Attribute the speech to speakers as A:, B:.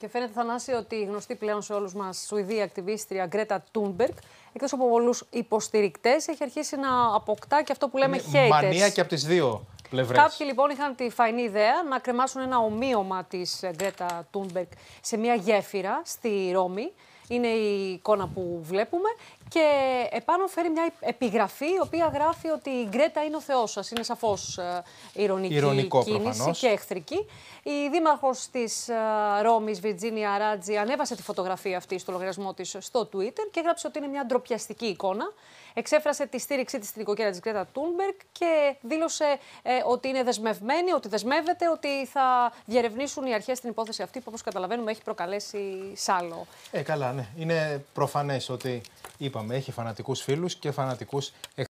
A: Και φαίνεται, Θανάση, ότι η γνωστή πλέον σε όλους μας Σουηδία ακτιβίστρια Γκρέτα Τούνμπεργκ, εκτός από πολλούς υποστηρικτές, έχει αρχίσει να αποκτά και αυτό που λέμε haters.
B: Μανία και από τις δύο πλευρές.
A: Κάποιοι λοιπόν είχαν τη φαϊνή ιδέα να κρεμάσουν ένα ομοίωμα της Γκρέτα Τούνμπεργκ σε μια γέφυρα στη Ρώμη. Είναι η εικόνα που βλέπουμε και επάνω φέρει μια επιγραφή η οποία γράφει ότι η Γκρέτα είναι ο Θεός σας. Είναι σαφώς ηρωνικό κίνηση προφανώς. Και εχθρική. Η δήμαρχος της Ρώμης, Βιρτζίνια Ράτζι, ανέβασε τη φωτογραφία αυτή στο λογαριασμό της στο Twitter και έγραψε ότι είναι μια ντροπιαστική εικόνα. Εξέφρασε τη στήριξή της στην οικογένεια της Γκρέτα Τούνμπεργκ και δήλωσε ότι είναι δεσμευμένη, ότι δεσμεύεται, ότι θα διερευνήσουν οι αρχές την υπόθεση αυτή που, όπως καταλαβαίνουμε, έχει προκαλέσει σάλο.
B: Καλά, ναι. Είναι προφανές ότι, είπαμε, έχει φανατικούς φίλους και φανατικούς